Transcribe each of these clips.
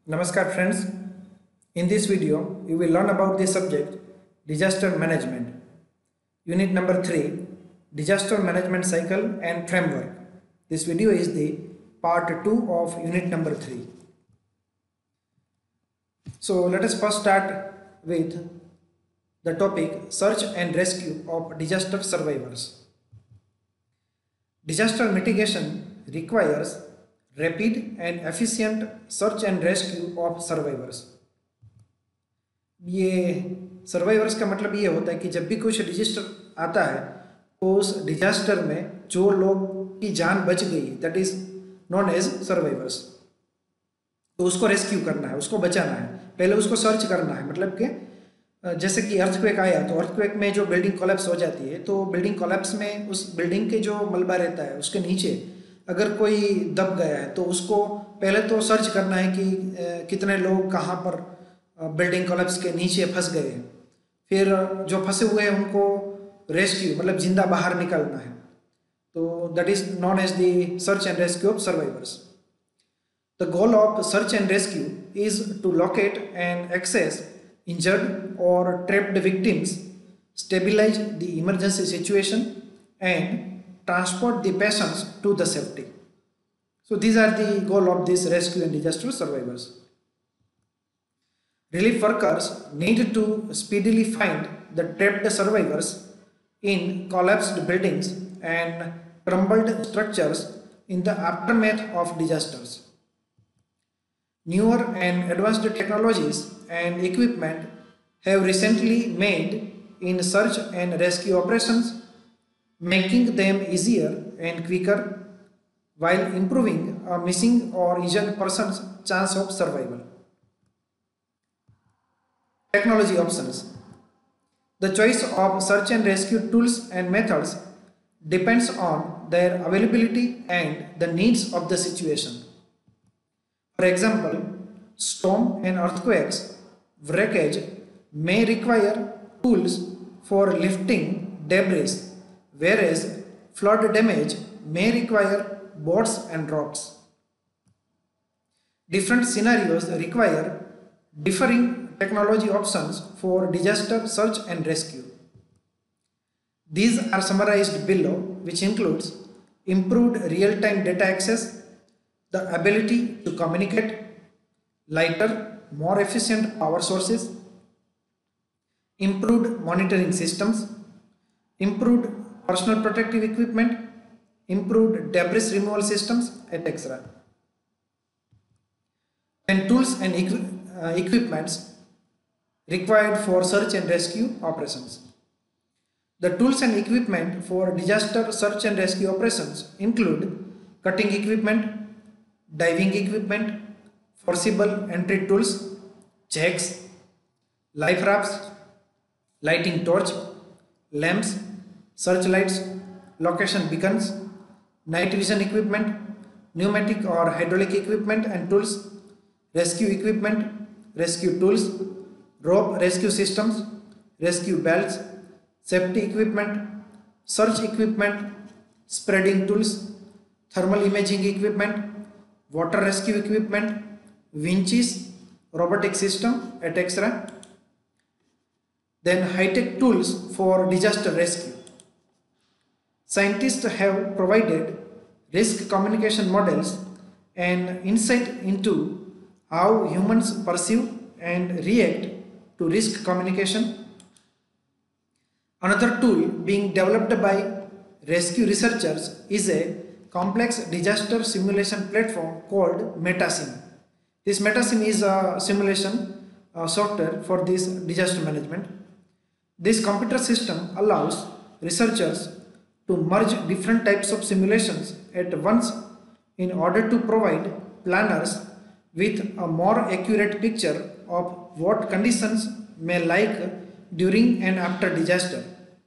Namaskar friends. In this video, you will learn about the subject Disaster Management. Unit number 3, Disaster Management Cycle and Framework. This video is the part 2 of unit number 3. So let us first start with the topic Search and Rescue of Disaster Survivors. Disaster mitigation requires rapid and efficient search and rescue of survivors. ये survivors का मतलब ये होता है कि जब भी कुछ डिजास्टर आता है तो उस डिजास्टर में जो लोग की जान बच गई that is known as survivors, तो उसको रेस्क्यू करना है, उसको बचाना है, पहले उसको सर्च करना है। मतलब कि जैसे कि अर्थक्वेक आया तो अर्थक्वेक में जो बिल्डिंग कोलैप्स हो जाती है तो बिल्डिंग कोलैप्स में उस बिल्डिंग के जो मलबा रहता है उसके नीचे अगर कोई दब गया है तो उसको पहले तो सर्च करना है कि कितने लोग कहाँ पर बिल्डिंग कोलैप्स के नीचे फंस गए हैं। फिर जो फंसे हुए हैं उनको रेस्क्यू मतलब जिंदा बाहर निकालना है। तो that is known as the search and rescue of survivors. The goal of search and rescue is to locate and access injured or trapped victims, stabilize the emergency situation and transport the patients to the safety. So these are the goal of this rescue and disaster survivors. Relief workers need to speedily find the trapped survivors in collapsed buildings and crumbled structures in the aftermath of disasters. Newer and advanced technologies and equipment have recently made in search and rescue operations, making them easier and quicker while improving a missing or injured person's chance of survival. Technology options. The choice of search and rescue tools and methods depends on their availability and the needs of the situation. For example, storm and earthquakes wreckage may require tools for lifting debris, whereas flood damage may require boats and ropes. Different scenarios require differing technology options for disaster search and rescue. These are summarized below, which includes improved real-time data access, the ability to communicate, lighter, more efficient power sources, improved monitoring systems, improved personal protective equipment, improved debris removal systems, etc. And tools and equipments required for search and rescue operations. The tools and equipment for disaster search and rescue operations include cutting equipment, diving equipment, forcible entry tools, jacks, life rafts, lighting torch, lamps, searchlights, location beacons, night vision equipment, pneumatic or hydraulic equipment and tools, rescue equipment, rescue tools, rope rescue systems, rescue belts, safety equipment, search equipment, spreading tools, thermal imaging equipment, water rescue equipment, winches, robotic system, etc. Then high-tech tools for disaster rescue. Scientists have provided risk communication models and insight into how humans perceive and react to risk communication. Another tool being developed by rescue researchers is a complex disaster simulation platform called MetaSim. This MetaSim is a simulation software for this disaster management. This computer system allows researchers to merge different types of simulations at once in order to provide planners with a more accurate picture of what conditions may like during and after disaster.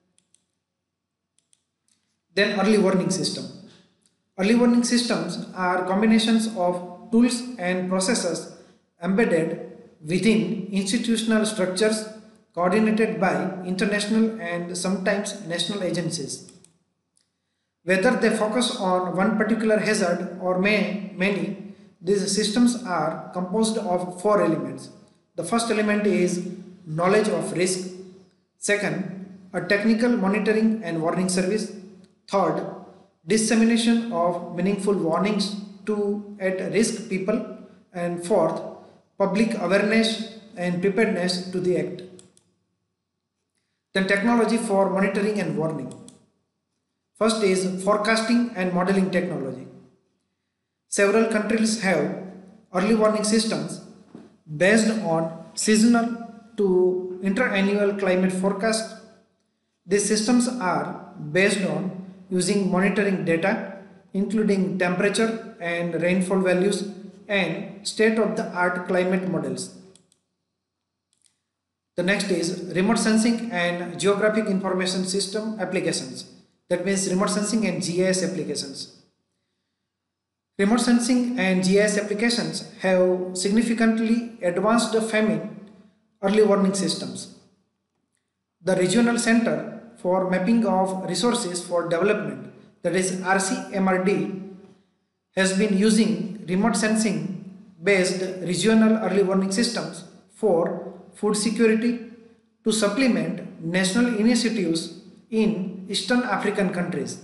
Then early warning system. Early warning systems are combinations of tools and processes embedded within institutional structures coordinated by international and sometimes national agencies. Whether they focus on one particular hazard or many, These systems are composed of four elements. The first element is knowledge of risk. Second, a technical monitoring and warning service. Third, dissemination of meaningful warnings to at-risk people. And fourth, public awareness and preparedness to the act. Then technology for monitoring and warning. First is forecasting and modeling technology. Several countries have early warning systems based on seasonal to interannual climate forecast. These systems are based on using monitoring data including temperature and rainfall values and state-of-the-art climate models. The next is remote sensing and geographic information system applications. That means remote sensing and GIS applications. Remote sensing and GIS applications have significantly advanced famine early warning systems. The Regional Center for Mapping of Resources for Development, that is RCMRD, has been using remote sensing based regional early warning systems for food security to supplement national initiatives in Eastern African countries.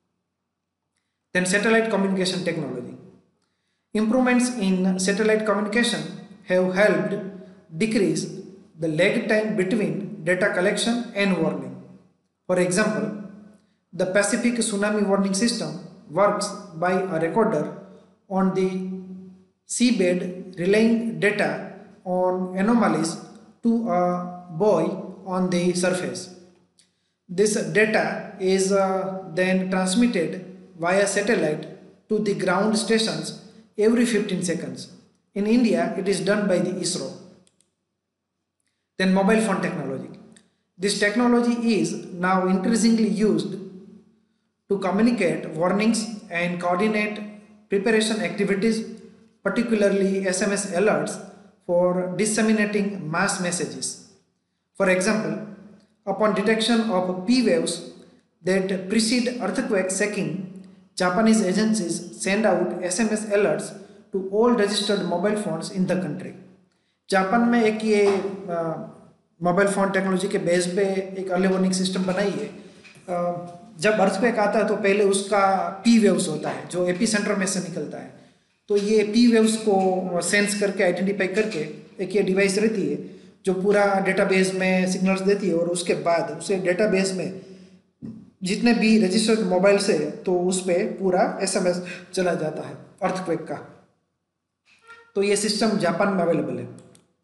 Then satellite communication technology. Improvements in satellite communication have helped decrease the lag time between data collection and warning. For example, the Pacific Tsunami Warning System works by a recorder on the seabed relaying data on anomalies to a buoy on the surface. This data is then transmitted via satellite to the ground stations every 15 seconds. In India, it is done by the ISRO. Then mobile phone technology. This technology is now increasingly used to communicate warnings and coordinate preparation activities, particularly SMS alerts for disseminating mass messages. For example, upon detection of P waves that precede earthquake shaking, Japanese agencies send out SMS alerts to all registered mobile phones in the country. Japan में एक ये mobile phone technology के base पे एक early warning system बनाई है। जब earthquake आता है तो पहले उसका पी वेव्स होता है जो एपी सेंटर में से निकलता है, तो ये पी वेव्स को सेंस करके आइडेंटिफाई करके एक ये डिवाइस रहती है जो पूरा डेटाबेस में सिग्नल्स देती है और उसके बाद उसे डेटाबेस में जितने भी रजिस्टर्ड मोबाइल से तो उस पर पूरा एसएमएस चला जाता है अर्थक्वेक का। तो ये सिस्टम जापान में अवेलेबल है।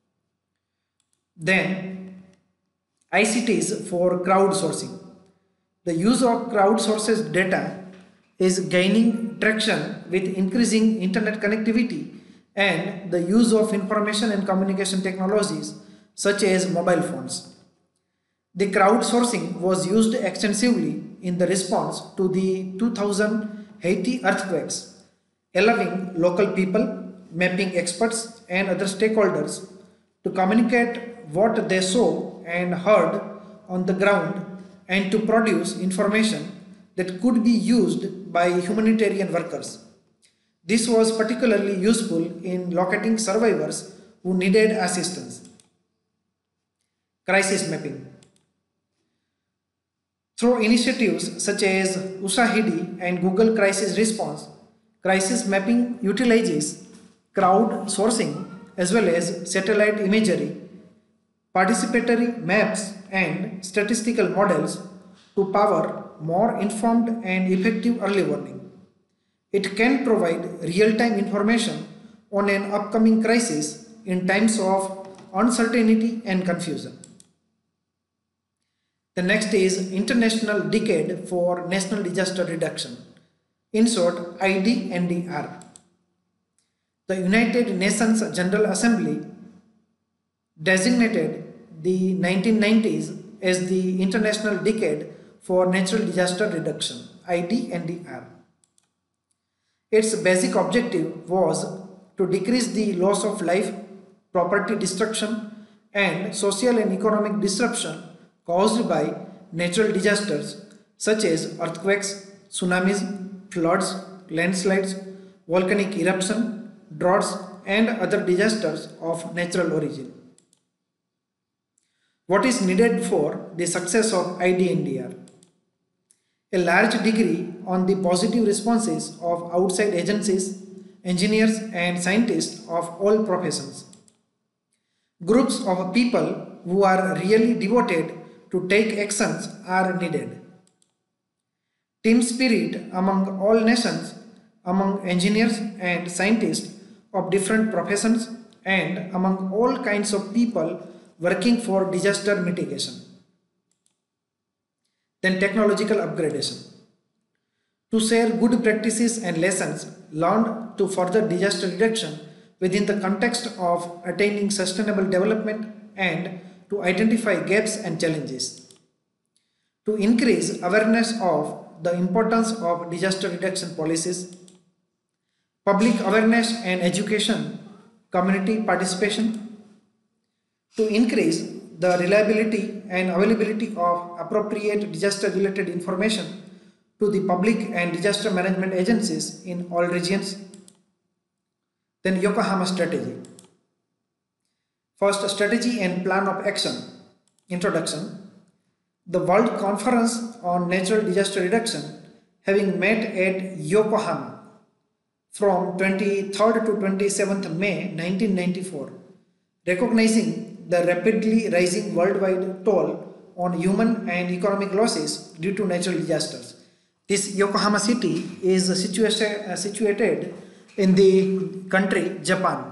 Then ICTs for crowdsourcing. The use of crowdsourced data is gaining traction with increasing internet connectivity and the use of information and communication technologies such as mobile phones. The crowdsourcing was used extensively in the response to the 2000 Haiti earthquakes, allowing local people, mapping experts and other stakeholders to communicate what they saw and heard on the ground and to produce information that could be used by humanitarian workers. This was particularly useful in locating survivors who needed assistance. Crisis mapping. Through initiatives such as USAID and Google Crisis Response, crisis mapping utilizes crowdsourcing as well as satellite imagery, participatory maps and statistical models to power more informed and effective early warning. It can provide real-time information on an upcoming crisis in times of uncertainty and confusion. The next is International Decade for National Disaster Reduction, in short IDNDR. The United Nations General Assembly designated the 1990s as the International Decade for Natural Disaster Reduction, IDNDR. Its basic objective was to decrease the loss of life, property destruction, and social and economic disruption caused by natural disasters such as earthquakes, tsunamis, floods, landslides, volcanic eruption, droughts, and other disasters of natural origin. What is needed for the success of IDNDR? A large degree on the positive responses of outside agencies, engineers and scientists of all professions. Groups of people who are really devoted to take actions are needed. Team spirit among all nations, among engineers and scientists of different professions, and among all kinds of people working for disaster mitigation. Then technological upgradation. To share good practices and lessons learned to further disaster reduction within the context of attaining sustainable development and to identify gaps and challenges. To increase awareness of the importance of disaster reduction policies, public awareness and education, community participation, to increase the reliability and availability of appropriate disaster-related information to the public and disaster management agencies in all regions. Then Yokohama Strategy. First, strategy and plan of action. Introduction. The World Conference on Natural Disaster Reduction, having met at Yokohama from 23rd to 27th May 1994, recognizing the rapidly rising worldwide toll on human and economic losses due to natural disasters. This Yokohama city is situated in the country Japan.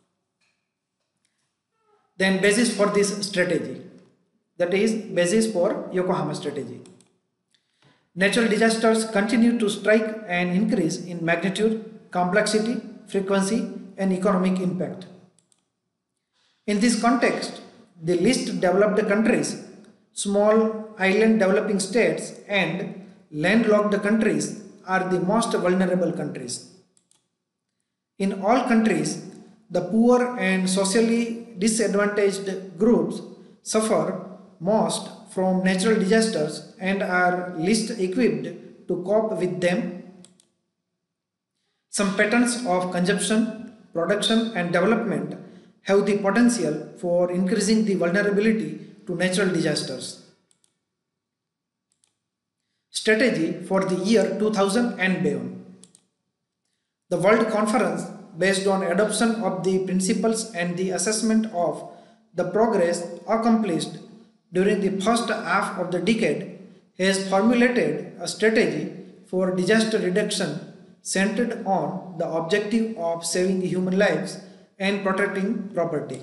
Then basis for this strategy, that is basis for Yokohama strategy. Natural disasters continue to strike and increase in magnitude, complexity, frequency and economic impact. In this context, the least developed countries, small island developing states and landlocked countries are the most vulnerable countries. In all countries, the poor and socially disadvantaged groups suffer most from natural disasters and are least equipped to cope with them. Some patterns of consumption, production and development have the potential for increasing the vulnerability to natural disasters. Strategy for the year 2000 and beyond. The World Conference, based on adoption of the principles and the assessment of the progress accomplished during the first half of the decade, has formulated a strategy for disaster reduction centered on the objective of saving human lives and protecting property.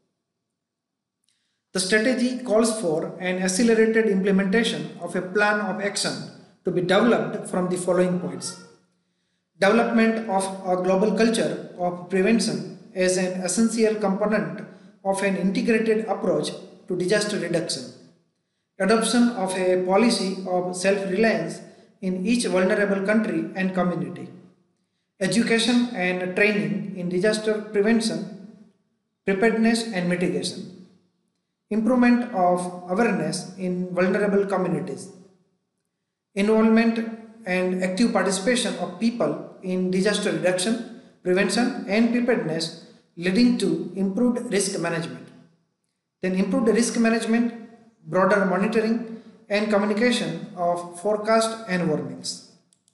The strategy calls for an accelerated implementation of a plan of action to be developed from the following points. Development of a global culture of prevention as an essential component of an integrated approach to disaster reduction. Adoption of a policy of self-reliance in each vulnerable country and community. Education and training in disaster prevention, preparedness and mitigation. Improvement of awareness in vulnerable communities. Involvement and active participation of people in disaster reduction, prevention and preparedness, leading to improved risk management. Then improved risk management, broader monitoring and communication of forecast and warnings.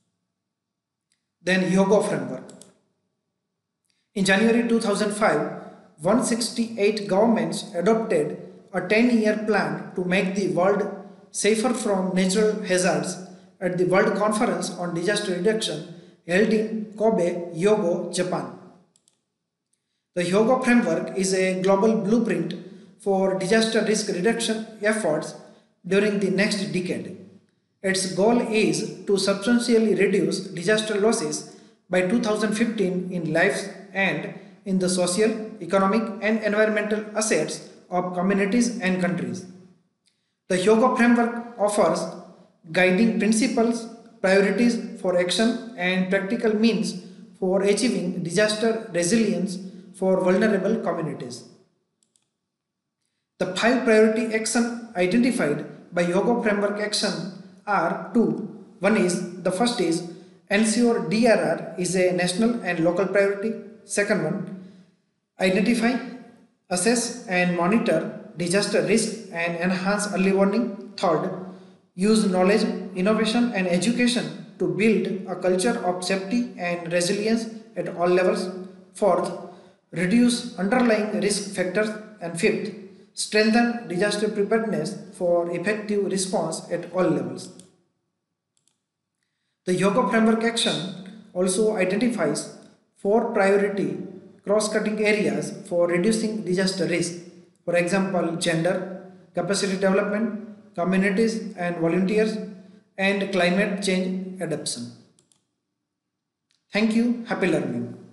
Then Hyogo framework. In January 2005, 168 governments adopted a 10-year plan to make the world safer from natural hazards at the World Conference on Disaster Reduction held in Kobe, Hyogo, Japan. The Hyogo framework is a global blueprint for disaster risk reduction efforts during the next decade. Its goal is to substantially reduce disaster losses by 2015 in lives and in the social, economic and environmental assets of communities and countries. The Hyogo framework offers guiding principles, priorities for action and practical means for achieving disaster resilience for vulnerable communities. The 5 priority actions identified by Hyogo framework action are 2. The first is ensure DRR is a national and local priority. Second one, identify, assess and monitor disaster risk and enhance early warning. Third, use knowledge, innovation and education to build a culture of safety and resilience at all levels. Fourth, reduce underlying risk factors. And fifth, strengthen disaster preparedness for effective response at all levels. The Yoga Framework Action also identifies 4 priority cross-cutting areas for reducing disaster risk. For example, gender, capacity development, communities and volunteers, and climate change adaptation. Thank you. Happy learning.